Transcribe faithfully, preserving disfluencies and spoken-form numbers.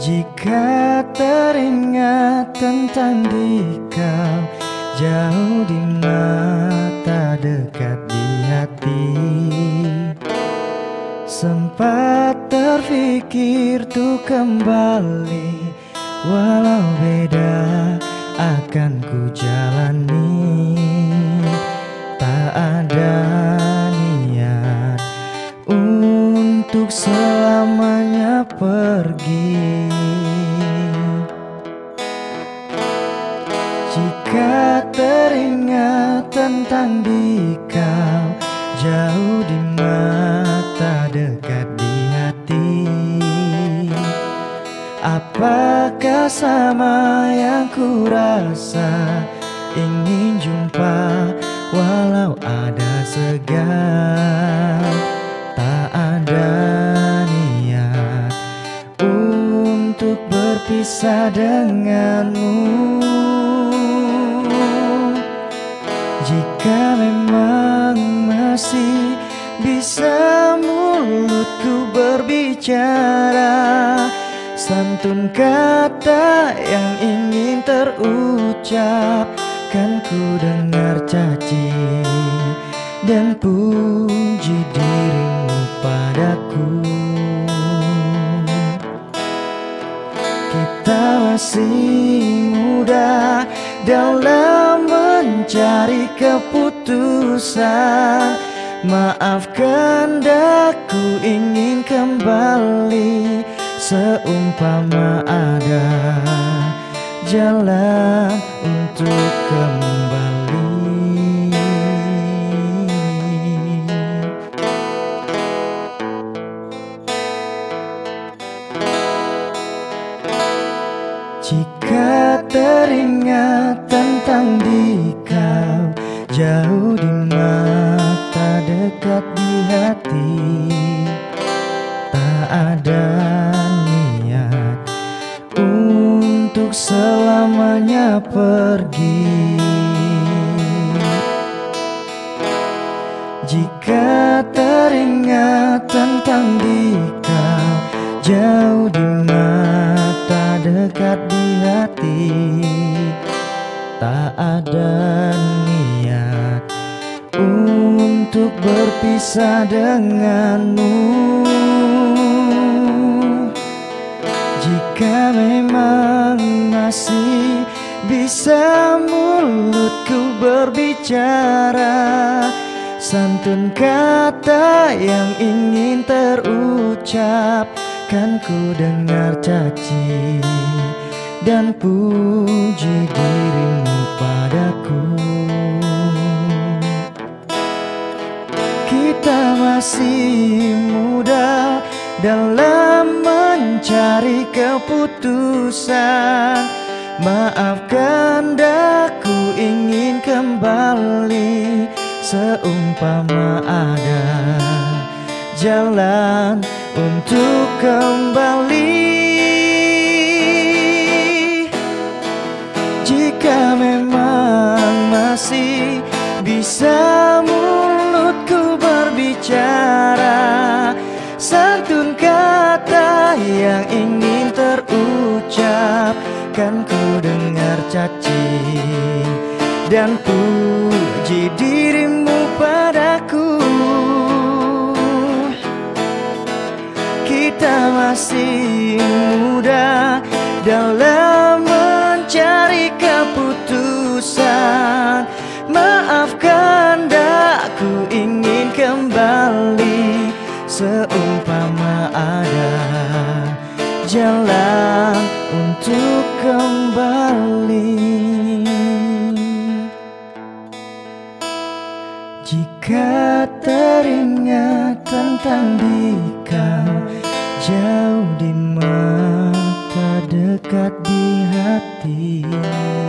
Jika teringat tentang dikau, jauh di mata, dekat di hati, sempat terfikir tuh kembali, walau beda akan ku jalani. Tak ada niat untuk selamanya pergi. Jika teringat tentang dikau, jauh di mata, dekat di hati, apakah sama yang ku rasa? Ingin jumpa walau ada segan. Tak ada niat untuk berpisah denganmu. Jika memang masih bisa mulutku berbicara, santun kata yang ingin terucap, kan ku dengar caci dan puji dirimu padaku. Kita masih muda dalam mencari keputusan. Maafkan daku ingin kembali, seumpama ada jalan untuk kembali. Jika teringat tentang dikau, jauh di mata, dekat di hati, tak ada niat untuk selamanya pergi. Jika teringat tentang dikau, jauh di mata, dekat di hati, tak ada niat untuk berpisah denganmu. Jika memang masih bisa mulutku berbicara, santun kata yang ingin terucap, kan ku dengar caci dan puji dirimu padaku. Kita masih muda dalam mencari keputusan. Maafkan daku ingin kembali, seumpama ada jalan untuk kembali. Jika memang masih bisa mulutku berbicara, santun kata yang ingin terucap, kan ku dengar caci dan puji dirimu padaku. Kita masih muda dalam mencari keputusan. Maafkan daku ingin kembali, seumpama ada jalan untuk kembali. Jika teringat tentang dikau, jauh di mata, dekat di hati,